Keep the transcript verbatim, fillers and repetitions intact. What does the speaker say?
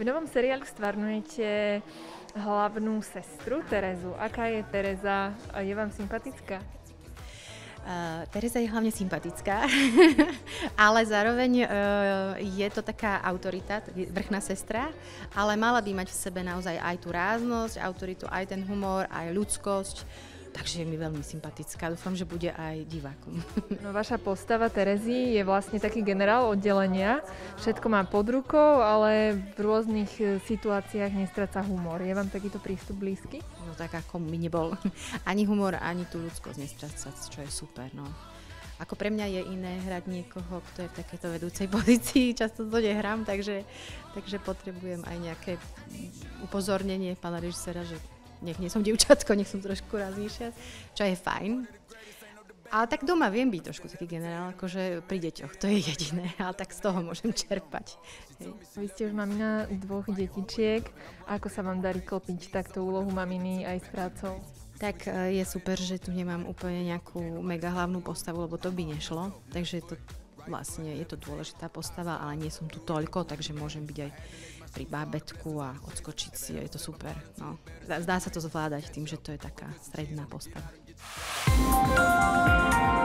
V novom seriáli stvárňujete hlavnú sestru Terezu. Aká je Tereza a je vám sympatická? Uh, Tereza je hlavne sympatická, ale zároveň uh, je to taká autorita, vrchná sestra, ale mala by mať v sebe naozaj aj tú ráznosť, autoritu, aj ten humor, aj ľudskosť. Takže je mi veľmi sympatická. Dúfam, že bude aj divákom. No, vaša postava Terezy je vlastne taký generál oddelenia. Všetko má pod rukou, ale v rôznych situáciách nestráca humor. Je vám takýto prístup blízky? No tak ako mi nebol. Ani humor, ani tú ľudskosť nestrácať, čo je super. No. Ako pre mňa je iné hrať niekoho, kto je v takéto vedúcej pozícii. Často to nehrám, takže, takže potrebujem aj nejaké upozornenie pána režiséra, že nech nie som dievčatko, nech som trošku raznejšia, čo je fajn. Ale tak doma viem byť trošku taký generál, akože pri deťoch, to je jediné, ale tak z toho môžem čerpať. Hej. Vy ste už mamina dvoch detičiek. Ako sa vám darí klopiť takto úlohu maminy aj s prácou? Tak je super, že tu nemám úplne nejakú mega hlavnú postavu, lebo to by nešlo. Takže to vlastne je to dôležitá postava, ale nie som tu toľko, takže môžem byť aj pri bábätku a odskočiť si, je to super. No. Zdá sa to zvládať tým, že to je taká stredná postava.